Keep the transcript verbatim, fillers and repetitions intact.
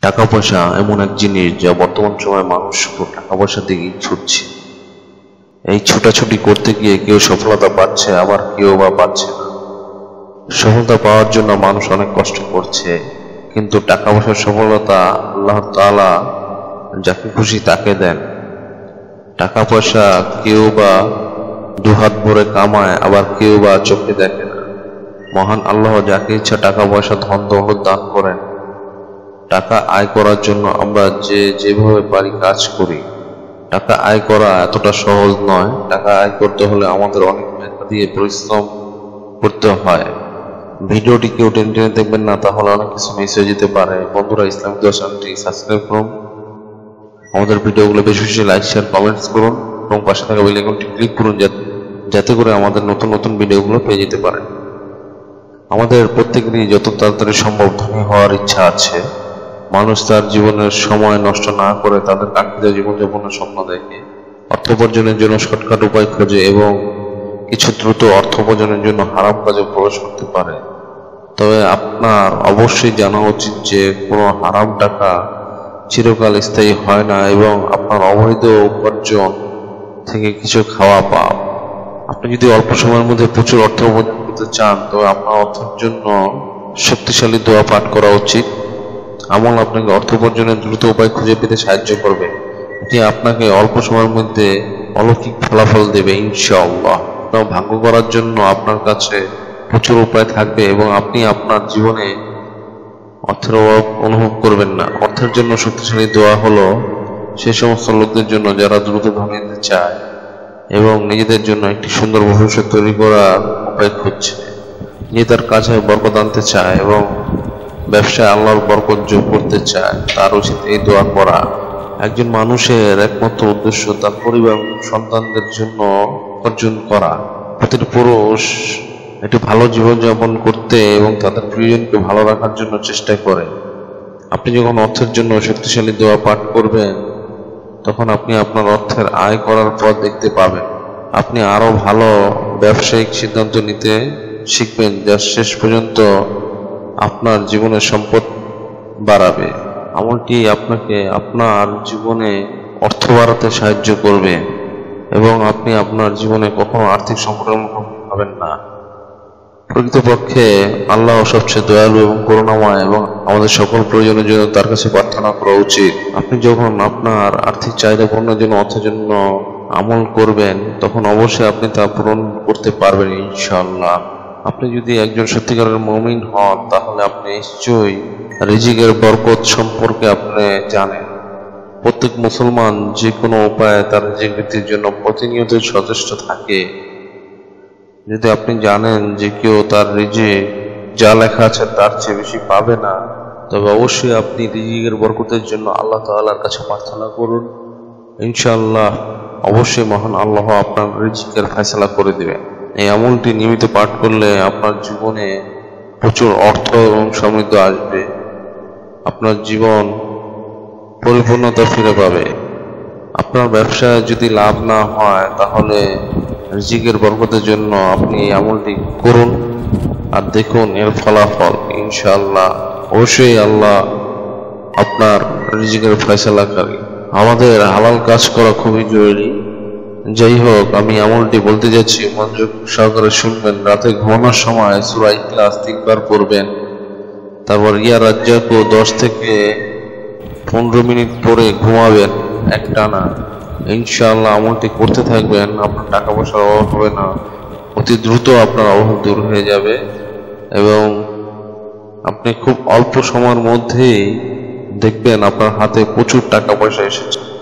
টাকা পয়সা এমন এক জিনিস যা বর্তমান সময়ে মানুষ শুধু টাকা পয়সার দিকেই ছুটছে। এই ছোটাছুটি করতে গিয়ে কেউ সফলতা পাচ্ছে, আবার কেউ বা পাচ্ছে না। সফলতা পাওয়ার জন্য মানুষ অনেক কষ্ট করছে, কিন্তু টাকা পয়সার সফলতা আল্লাহ তাআলা যাকে খুশি তাকে দেন। টাকা পয়সা কেউ বা দুহাত ভরে কামায়, আবার কেউ বা চোখে দেখে না। মহান আল্লাহ যাকে ইচ্ছা টাকা পয়সা ধন দৌলত দান করেন। টাকা আয় করার জন্য আমরা যে যেভাবে পারি কাজ করি। টাকা আয় করা এতটা সহজ নয়। টাকা আয় করতে হলে আমাদের অনেক মেহনত দিয়ে পরিশ্রম করতে হয়। ভিডিওটি কেউ টেনে টেনে দেখবেন না, তাহলে অনেক কিছু মিস হয়ে যেতে পারে। বন্ধুরা, ইসলামিক দোয়া চ্যানেলটি সাবস্ক্রাইব করুন, আমাদের ভিডিওগুলো বেশি বেশি লাইক শেয়ার কমেন্টস করুন এবং পাশে থাকা বেল আইকনটি ক্লিক করুন যাতে করে আমাদের নতুন নতুন ভিডিওগুলো পেয়ে যেতে পারেন। আমাদের প্রত্যেকেরই যত তাড়াতাড়ি সম্ভব ধনী হওয়ার ইচ্ছা আছে। মানুষ তার জীবনের সময় নষ্ট না করে তাদের কাঙ্ক্ষিত জীবনযাপনের স্বপ্ন দেখে, অর্থ উপার্জনের জন্য শর্টকাট উপায় খোঁজে এবং কিছু দ্রুত অর্থ উপার্জনের জন্য হারাম কাজে প্রবেশ করতে পারে। তবে আপনার অবশ্যই জানা উচিত যে কোনো হারাম টাকা চিরকাল স্থায়ী হয় না এবং আপনার অবৈধ উপার্জন থেকে কিছু খাওয়া পাপ। আপনি যদি অল্প সময়ের মধ্যে প্রচুর অর্থ উপার্জন করতে চান, তবে আপনার অর্থের জন্য শক্তিশালী দোয়া পাঠ করা উচিত। আমল আপনাকে অর্থ উপার্জনের দ্রুত উপায় খুঁজে পেতে সাহায্য করবে। এটি আপনাকে অল্প সময়ের মধ্যে অলৌকিক ফলাফল দেবে ইনশাআল্লাহ। আপনার ভাগ্য করার জন্য আপনার কাছে প্রচুর উপায় থাকবে এবং আপনি আপনার জীবনে অর্থের অভাব অনুভব করবেন না। অর্থের জন্য শক্তিশালী দোয়া হলো সে সমস্ত লোকদের জন্য যারা দ্রুত ধনী হতে চায় এবং নিজেদের জন্য একটি সুন্দর ভবিষ্যৎ তৈরি করার উপায় খুঁজছে। যে তার কাজে বরকত আনতে চায় এবং ব্যবসায় আল্লাহর বরকত যোগ করতে চায়, তার উচিত এই দোয়া করা। একজন মানুষের একমাত্র উদ্দেশ্য তার পরিবার সন্তানদের জন্য অর্জন করা। প্রতিটি পুরুষ একটি ভালো জীবনযাপন করতে এবং তাদের প্রিয়জনকে ভালো রাখার জন্য চেষ্টা করে। আপনি যখন অর্থের জন্য শক্তিশালী দোয়া পাঠ করবেন, তখন আপনি আপনার অর্থের আয় করার পথ দেখতে পাবেন। আপনি আরো ভালো ব্যবসায়িক সিদ্ধান্ত নিতে শিখবেন, যা শেষ পর্যন্ত আপনার জীবনের সম্পদ বাড়াবে। আমলটি আপনাকে আপনার জীবনে অর্থ বাড়াতে সাহায্য করবে এবং আপনি আপনার জীবনে কখনো আর্থিক সংকটের মুখোমুখি হবেন না। প্রকৃতপক্ষে আল্লাহ সবচেয়ে দয়ালু এবং করুণাময় এবং আমাদের সকল প্রয়োজনের জন্য তার কাছে প্রার্থনা করা উচিত। আপনি যখন আপনার আর্থিক চাহিদা পূরণের জন্য অর্থের জন্য আমল করবেন, তখন অবশ্যই আপনি তা পূরণ করতে পারবেন ইনশাআল্লাহ। আপনি যদি একজন সত্যিকারের মুমিন হন, তাহলে আপনি নিশ্চয়ই রিজিকের বরকত সম্পর্কে আপনি জানেন। প্রত্যেক মুসলমান যে কোনো উপায়ে তার রিজিক বৃদ্ধির জন্য প্রতিনিয়ত সচেষ্ট থাকে। যদি আপনি জানেন যে কেউ তার রিজিক যা লেখা আছে তার চেয়ে বেশি পাবে না, তবে অবশ্যই আপনি রিজিকের বরকতের জন্য আল্লাহ তাআলার কাছে প্রার্থনা করুন। ইনশাআল্লাহ অবশ্যই মহান আল্লাহ আপনার রিজিকের ফয়সালা করে দেবেন। এই আমলটি নিয়মিত পাঠ করলে আপনার জীবনে প্রচুর অর্থ এবং সমৃদ্ধি আসবে। আপনার জীবন পরিপূর্ণতা ফিরে পাবে। আপনার ব্যবসায় যদি লাভ না হয়, তাহলে রিজিকের বরকতের জন্য আপনি এই আমলটি করুন আর দেখুন এর ফলাফল। ইনশাআল্লাহ অবশ্যই আল্লাহ আপনার রিজিকের ফয়সালাকারী। আমাদের হালাল কাজ করা খুবই জরুরি। যাই হোক, আমি আমলটি বলতে যাচ্ছি, মনোযোগ সহকারে শুনবেন। রাতে ঘুমানোর সময় সূরা ইখলাস তিনবার পড়বেন, তারপর ইয়া রাজ্জাকু দশ থেকে পনেরো মিনিট পরে ঘুমাবেন একটানা। ইনশাআল্লাহ আমলটি করতে থাকবেন, আপনার টাকা পয়সার অভাব হবে না। অতি দ্রুত আপনার অভাব দূর হয়ে যাবে এবং আপনি খুব অল্প সময়ের মধ্যেই দেখবেন আপনার হাতে প্রচুর টাকা পয়সা এসেছে।